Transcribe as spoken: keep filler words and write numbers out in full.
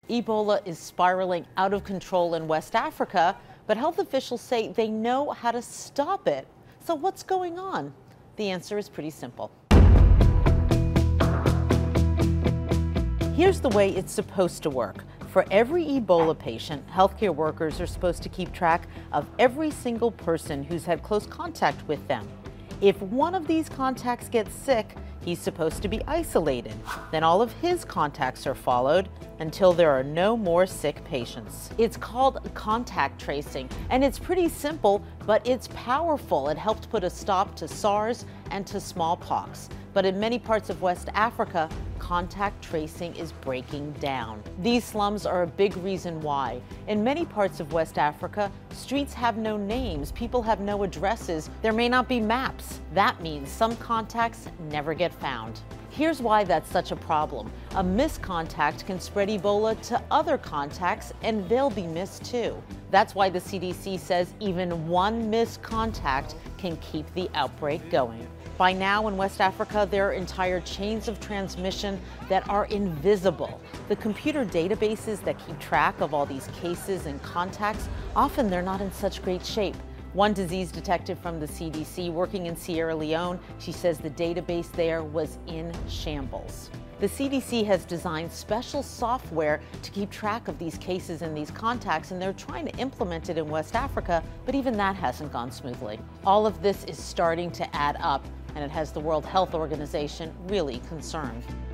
Ebola is spiraling out of control in West Africa, but health officials say they know how to stop it. So what's going on? The answer is pretty simple. Here's the way it's supposed to work. For every Ebola patient, healthcare workers are supposed to keep track of every single person who's had close contact with them. If one of these contacts gets sick, he's supposed to be isolated. Then all of his contacts are followed until there are no more sick patients. It's called contact tracing, and it's pretty simple, but it's powerful. It helped put a stop to SARS and to smallpox. But in many parts of West Africa, contact tracing is breaking down. These slums are a big reason why. In many parts of West Africa, streets have no names, people have no addresses, there may not be maps. That means some contacts never get found. Here's why that's such a problem. A missed contact can spread Ebola to other contacts, and they'll be missed too. That's why the C D C says even one missed contact can keep the outbreak going. By now in West Africa, there are entire chains of transmission that are invisible. The computer databases that keep track of all these cases and contacts, often they're not in such great shape. One disease detective from the C D C working in Sierra Leone, she says the database there was in shambles. The C D C has designed special software to keep track of these cases and these contacts, and they're trying to implement it in West Africa, but even that hasn't gone smoothly. All of this is starting to add up, and it has the World Health Organization really concerned.